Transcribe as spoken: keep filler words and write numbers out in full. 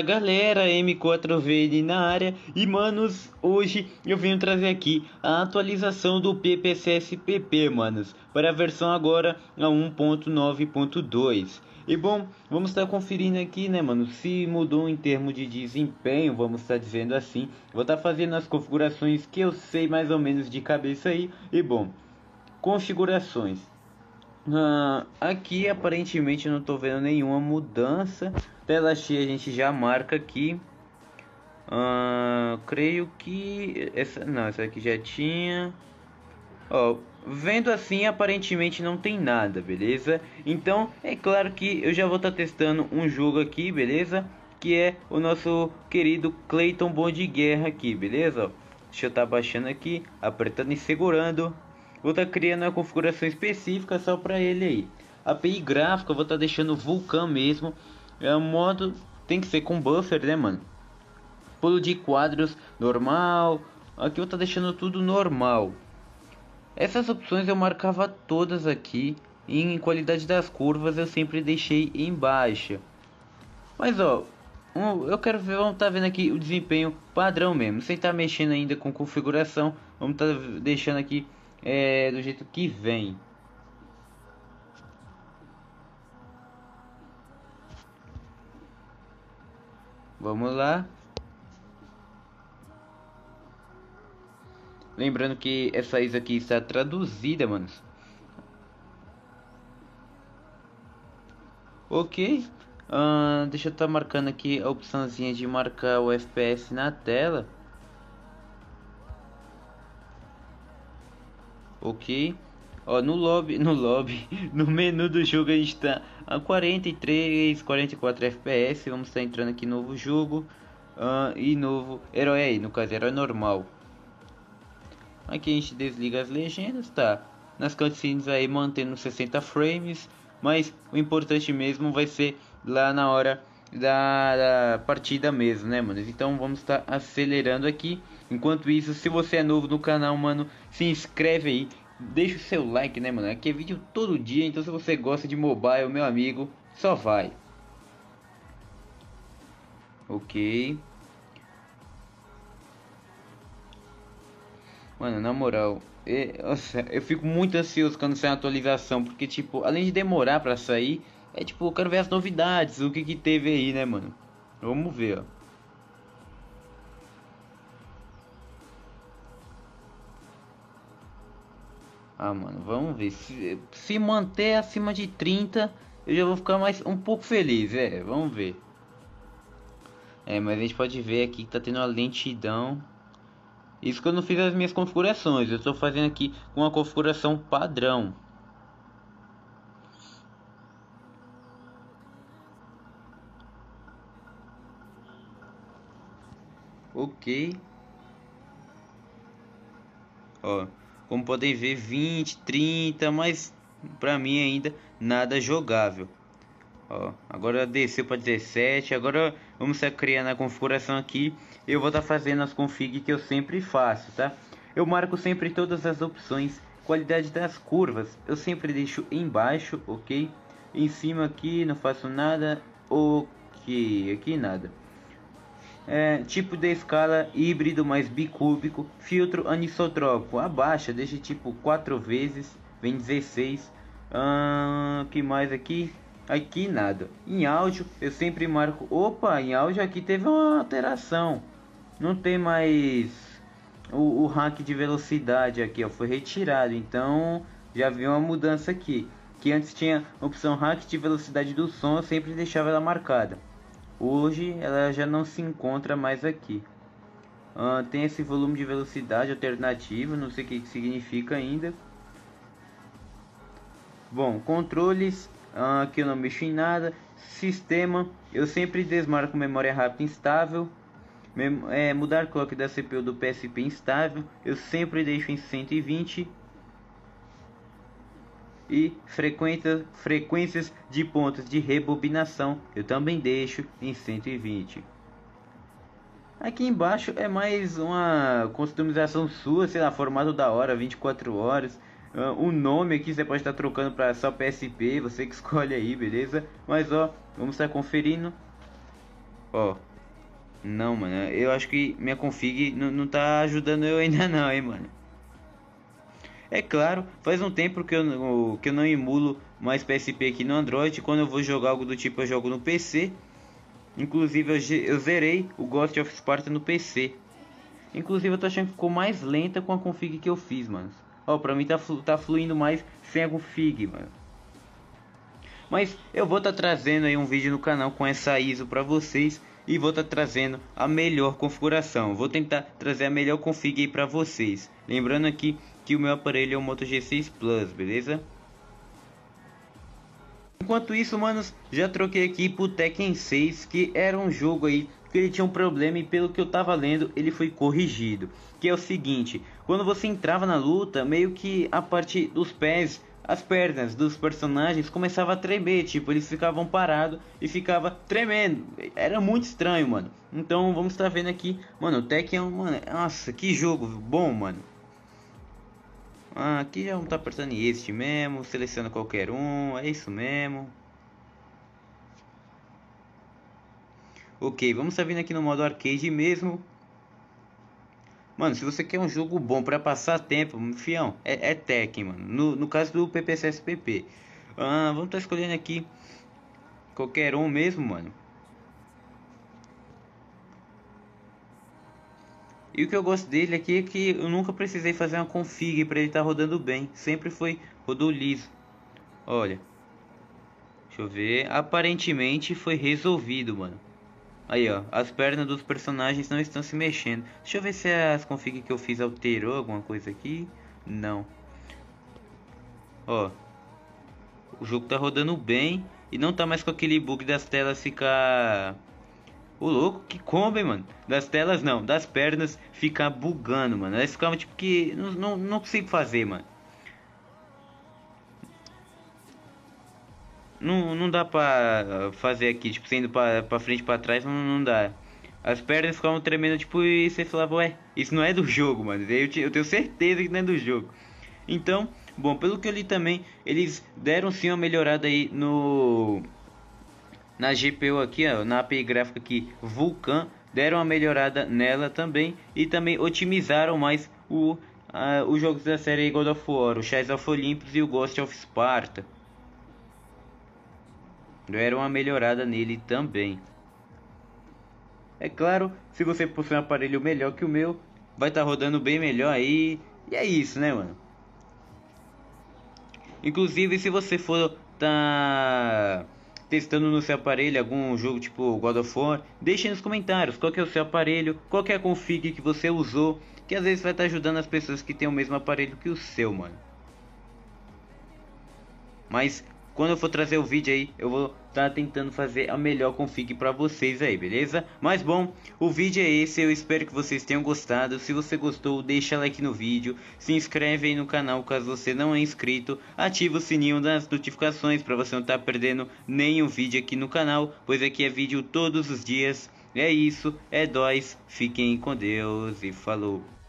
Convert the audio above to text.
galera, M quatro V N na área. E manos, hoje eu venho trazer aqui a atualização do P P C S P P, manos, para a versão agora a um ponto nove ponto dois. E bom, vamos estar conferindo aqui, né, mano, se mudou em termos de desempenho, vamos estar dizendo assim. Vou estar fazendo as configurações que eu sei mais ou menos de cabeça aí. E bom, configurações. Ah, aqui aparentemente não estou vendo nenhuma mudança. Tela cheia a gente já marca aqui. Ah, creio que essa não, essa aqui já tinha. Ó, vendo assim aparentemente não tem nada, beleza? Então é claro que eu já vou estar testando um jogo aqui, beleza? Que é o nosso querido Clayton Bom de Guerra aqui, beleza? Ó, deixa eu estar baixando aqui, apertando e segurando. Vou estar criando uma configuração específica só para ele aí. A API gráfica eu vou estar deixando Vulkan mesmo. É um modo, tem que ser com buffer, né, mano? Pulo de quadros normal. Aqui eu tô deixando tudo normal. Essas opções eu marcava todas aqui. E em qualidade das curvas eu sempre deixei em baixa. Mas ó, um, eu quero ver, vamos estar tá vendo aqui o desempenho padrão mesmo, sem estar tá mexendo ainda com configuração. Vamos estar tá deixando aqui é, do jeito que vem. Vamos lá. Lembrando que essa I S O aqui está traduzida, manos. Ok. Uh, deixa eu estar tá marcando aqui a opçãozinha de marcar o F P S na tela. Ok. Ó, no lobby, no lobby, no menu do jogo a gente está a quarenta e três, quarenta e quatro F P S. Vamos estar tá entrando aqui novo jogo uh, e novo herói aí, no caso herói normal. Aqui a gente desliga as legendas, tá? Nas cutscenes aí mantendo sessenta frames, mas o importante mesmo vai ser lá na hora da, da partida mesmo, né, mano? Então vamos estar tá acelerando aqui. Enquanto isso, se você é novo no canal, mano, se inscreve aí, deixa o seu like, né, mano? Aqui é vídeo todo dia, então se você gosta de mobile, meu amigo, só vai. Ok. Mano, na moral, é, nossa, eu fico muito ansioso quando sai uma atualização, porque tipo, além de demorar pra sair, é tipo, eu quero ver as novidades, o que que teve aí, né, mano? Vamos ver, ó. Ah, mano, vamos ver. Se, se manter acima de trinta, eu já vou ficar mais um pouco feliz, é, vamos ver. É, mas a gente pode ver aqui que tá tendo uma lentidão. Isso que eu não fiz as minhas configurações, eu estou fazendo aqui com uma configuração padrão. Ok. Ó, como podem ver, vinte, trinta, mas pra mim ainda nada jogável. Ó, agora desceu para dezessete. Agora vamos estar criando a configuração aqui. Eu vou estar fazendo as config que eu sempre faço, tá? Eu marco sempre todas as opções. Qualidade das curvas eu sempre deixo embaixo, ok? Em cima aqui não faço nada. Ok, aqui nada. É, tipo de escala híbrido mais bicúbico, filtro anisotrópico, abaixa, deixa tipo quatro vezes, vem dezesseis. Ah, que mais aqui? Aqui nada. Em áudio eu sempre marco, opa, em áudio aqui teve uma alteração, não tem mais o, o hack de velocidade aqui, ó, foi retirado, então já vi uma mudança aqui, que antes tinha a opção hack de velocidade do som, eu sempre deixava ela marcada. Hoje ela já não se encontra mais aqui. Uh, tem esse volume de velocidade alternativo, não sei o que, que significa ainda. Bom, controles, uh, aqui eu não mexo em nada. Sistema, eu sempre desmarco memória rápida instável. Mem é, mudar clock da C P U do P S P instável, eu sempre deixo em cento e vinte. E frequência, frequências de pontos de rebobinação eu também deixo em cento e vinte. Aqui embaixo é mais uma customização sua, sei lá, formato da hora, vinte e quatro horas. Uh, o nome aqui você pode estar trocando para só P S P, você que escolhe aí, beleza? Mas ó, vamos estar conferindo. Ó, Não, mano, eu acho que minha config não, não tá ajudando eu ainda não, hein, mano. É claro, faz um tempo que eu, que eu não emulo mais P S P aqui no Android. Quando eu vou jogar algo do tipo, eu jogo no P C. Inclusive, eu, eu zerei o Ghost of Sparta no P C. Inclusive, eu tô achando que ficou mais lenta com a config que eu fiz, mano. Ó, pra mim tá, flu, tá fluindo mais sem a config, mano. Mas eu vou estar tá trazendo aí um vídeo no canal com essa I S O pra vocês. E vou estar tá trazendo a melhor configuração. Vou tentar trazer a melhor config aí pra vocês. Lembrando aqui que o meu aparelho é o Moto G seis Plus, beleza? Enquanto isso, manos, já troquei aqui pro Tekken seis, que era um jogo aí que ele tinha um problema e pelo que eu tava lendo, ele foi corrigido. Que é o seguinte, quando você entrava na luta, meio que a parte dos pés, as pernas dos personagens começava a tremer, tipo, eles ficavam parados e ficava tremendo. Era muito estranho, mano. Então, vamos estar vendo aqui, mano, o Tekken é um, mano, nossa, que jogo bom, mano. Ah, aqui já vamos estar apertando este mesmo, seleciona qualquer um, é isso mesmo. Ok, vamos estar vindo aqui no modo arcade mesmo. Mano, se você quer um jogo bom pra passar tempo, fião, é, é Tekken, mano. No, no caso do P P C S P P. Ah, vamos estar escolhendo aqui qualquer um mesmo, mano. E o que eu gosto dele aqui é que eu nunca precisei fazer uma config para ele estar tá rodando bem. Sempre foi rodou liso. Olha. Deixa eu ver. Aparentemente foi resolvido, mano. Aí, ó. As pernas dos personagens não estão se mexendo. Deixa eu ver se as config que eu fiz alterou alguma coisa aqui. Não. Ó. O jogo tá rodando bem. E não tá mais com aquele bug das telas ficar... O louco, que combo, hein, mano. Das telas não, das pernas ficar bugando, mano. Elas ficavam tipo que... Não, não, não consigo fazer, mano. Não, não dá pra fazer aqui, tipo, sendo pra, pra frente e pra trás, não, não dá. As pernas ficavam tremendo, tipo, e você falava, ué, isso não é do jogo, mano. Eu, eu tenho certeza que não é do jogo. Então, bom, pelo que eu li também, eles deram sim uma melhorada aí no... Na G P U aqui, ó, na A P I gráfica aqui, Vulkan, deram uma melhorada nela também. E também otimizaram mais o, uh, os jogos da série God of War, o Shadows of Olympus e o Ghost of Sparta. Deram uma melhorada nele também. É claro, se você possui um aparelho melhor que o meu, vai estar tá rodando bem melhor aí. E é isso, né, mano? Inclusive, se você for tá testando no seu aparelho algum jogo tipo God of War, deixe nos comentários qual que é o seu aparelho, qual que é a config que você usou, que às vezes vai estar tá ajudando as pessoas que têm o mesmo aparelho que o seu, mano. Mas quando eu for trazer o vídeo aí, eu vou estar tá tentando fazer a melhor config para vocês aí, beleza? Mas bom, o vídeo é esse, eu espero que vocês tenham gostado. Se você gostou, deixa like no vídeo, se inscreve aí no canal caso você não é inscrito, ativa o sininho das notificações para você não estar tá perdendo nenhum vídeo aqui no canal, pois aqui é vídeo todos os dias. É isso, é nóis, fiquem com Deus e falou!